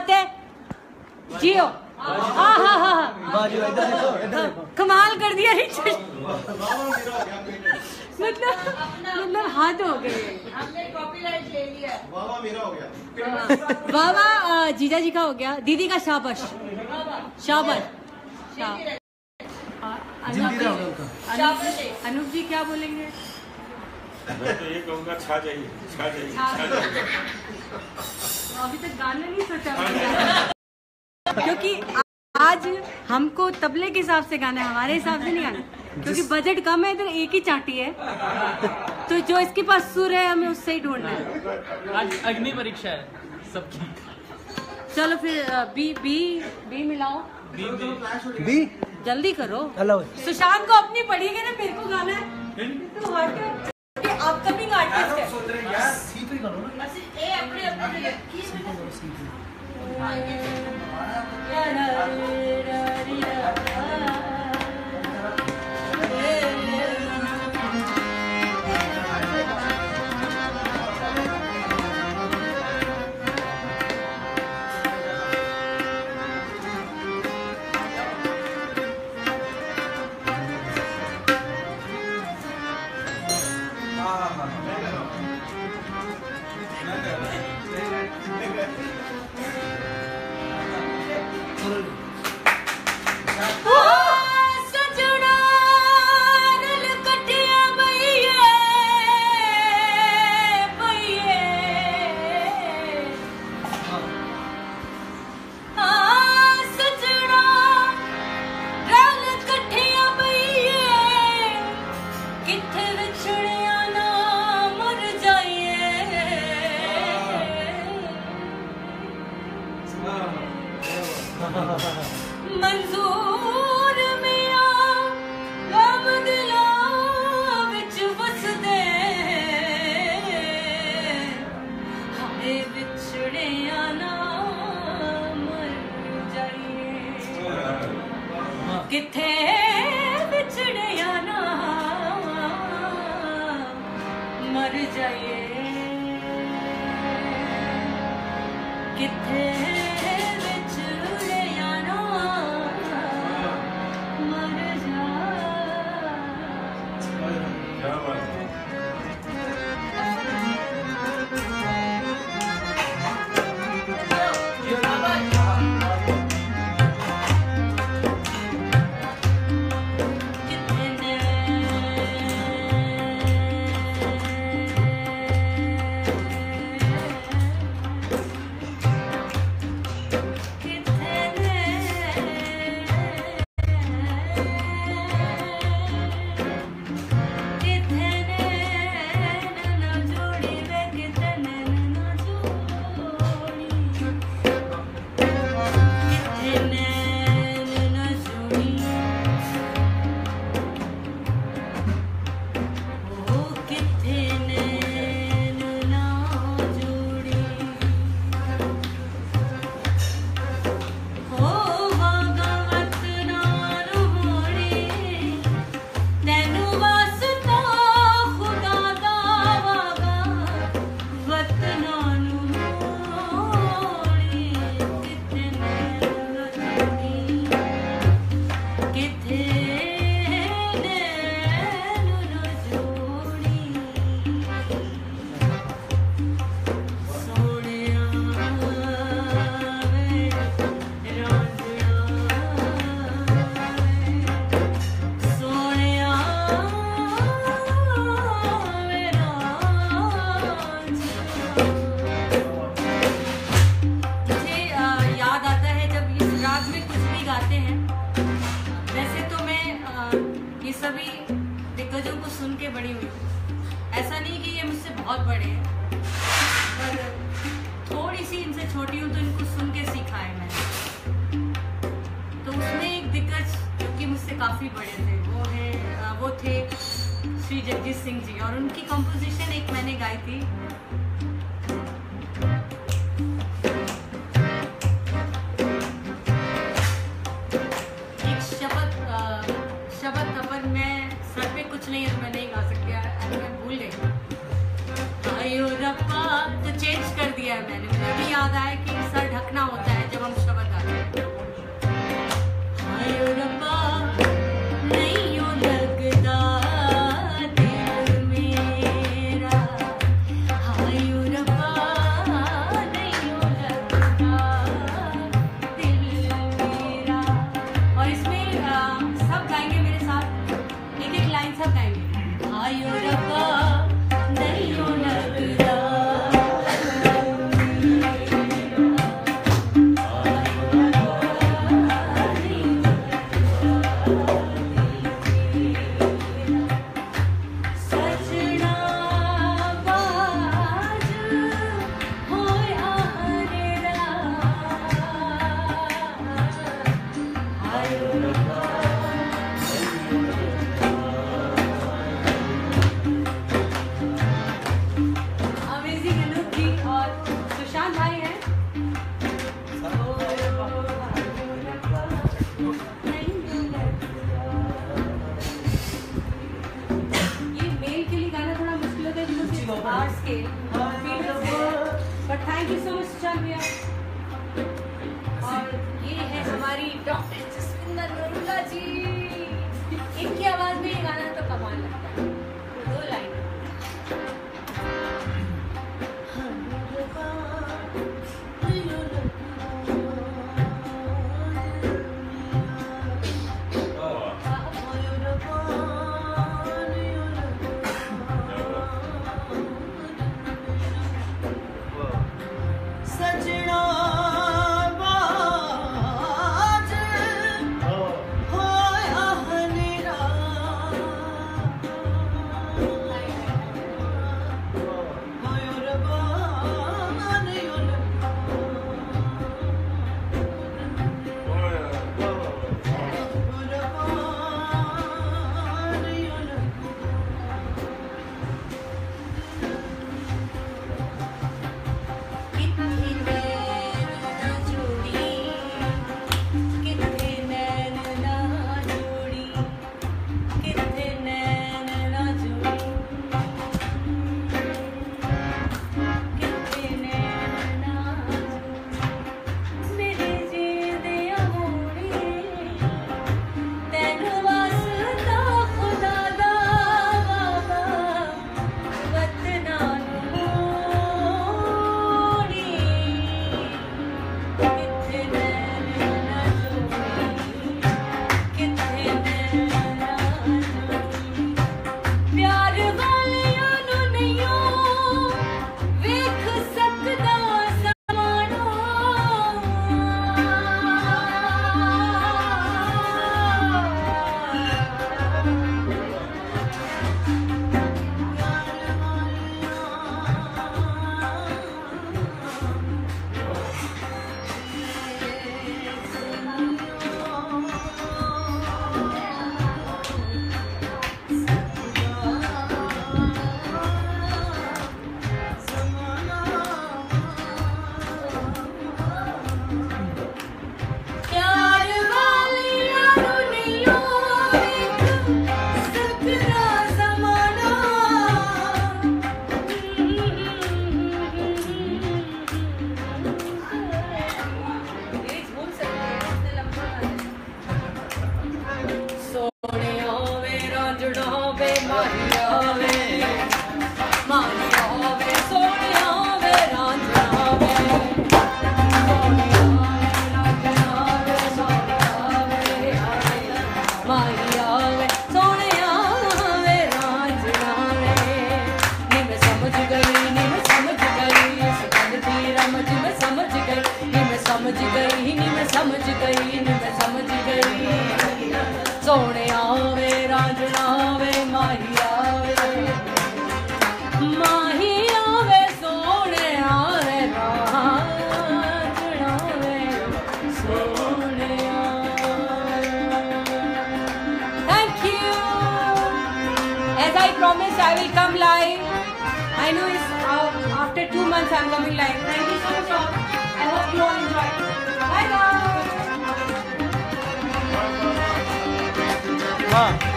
बात है, जियो। हाँ हाँ हाँ कमाल कर दिया। मतलब हाथ हो गए, हमने कॉपीराइट ले लिया। वाह मेरा हो गया, वाह जीजा जी का हो गया, दीदी का शाबाश शाबाश। अनूप जी क्या बोलेंगे? मैं तो ये कहूँगा छा जाइए, छा जाइए, छा जाइए। अभी तक गाना नहीं सोचा क्योंकि आज हमको तबले के हिसाब से गाना है, हमारे हिसाब से नहीं गाना, क्योंकि बजट कम है, इधर एक ही चाटी है, तो जो इसके पास सुर है हमें उससे ही ढूंढना है। आज अग्नि परीक्षा है सबकी। चलो फिर बी बी बी मिलाओ। बी जल्दी करो। सुशांत को अपनी पड़ेगी ना, मेरे को गाना है तो अपकमिंग आर्टिस्ट मंजूर मियां गम दिलां विच वसदे हाए विछड़िया ना मर जाइए किथे विछड़िया ना मर जाइए किथे बड़ी हुई। ऐसा नहीं कि ये मुझसे बहुत बड़े हैं, पर थोड़ी सी इनसे छोटी हूँ तो इनको सुन के सीखा है मैंने। तो उसमें एक दिग्गज जो कि मुझसे काफ़ी बड़े थे वो थे श्री जगजीत सिंह जी, और उनकी कंपोजिशन एक मैंने गाई थी। शब्द तपन में सर पे कुछ नहीं है तो मैं नहीं गा सकती, मैं भूल गई। आयो रब्बा तो चेंज कर दिया है मैंने, मुझे भी याद आया कि सर ढकना होता है समझ गई नी मैं समझ गई सोने आवे रांझना आवे माही आवे सोने आवे रांझना आवे सोने Thank you. As I promised, I will come live. I know it's after 2 months I'm coming live. Thank you so much all. I hope you all enjoy. Bye guys. हाँ